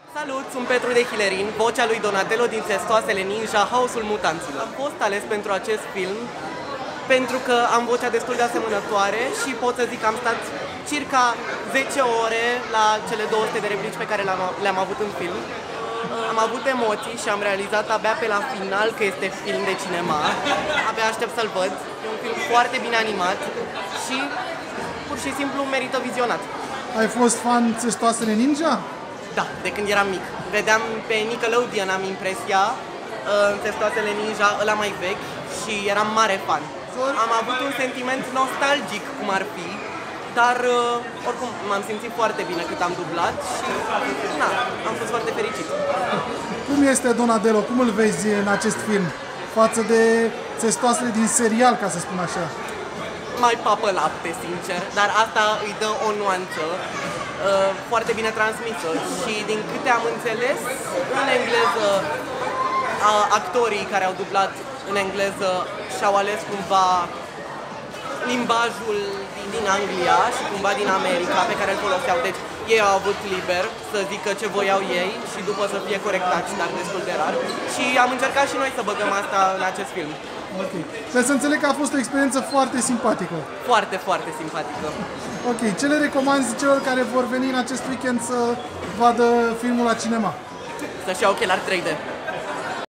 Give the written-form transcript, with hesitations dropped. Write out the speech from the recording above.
Salut, sunt Petru de Hilerin, vocea lui Donatello din Testoasele Ninja, Haosul Mutanților. Am fost ales pentru acest film pentru că am vocea destul de asemănătoare și pot să zic că am stat circa 10 ore la cele 200 de replici pe care le-am avut în film. Am avut emoții și am realizat abia pe la final că este film de cinema. Abia aștept să-l văd. E un film foarte bine animat și pur și simplu merită vizionat. Ai fost fan Testoasele Ninja? Da, de când eram mic. Vedeam pe Nickelodeon, am impresia, în Testoasele Ninja, ăla mai vechi, și eram mare fan. Am avut un sentiment nostalgic, cum ar fi, dar oricum m-am simțit foarte bine cât am dublat și am fost foarte fericit. Cum este Donatello? Cum îl vezi în acest film față de Testoasele din serial, ca să spun așa? Mai papă lapte, sincer, dar asta îi dă o nuanță foarte bine transmisă și din câte am înțeles, în engleză actorii care au dublat în engleză și-au ales cumva limbajul din Anglia și cumva din America pe care îl foloseau, deci ei au avut liber să zică ce voiau ei și după să fie corectați, dar destul de rar, și am încercat și noi să băgăm asta în acest film. Ok. Trebuie să înțeleg că a fost o experiență foarte simpatică. Foarte, foarte simpatică. Ok. Ce le recomanzi celor care vor veni în acest weekend să vadă filmul la cinema? Să-și iau ochelari 3D.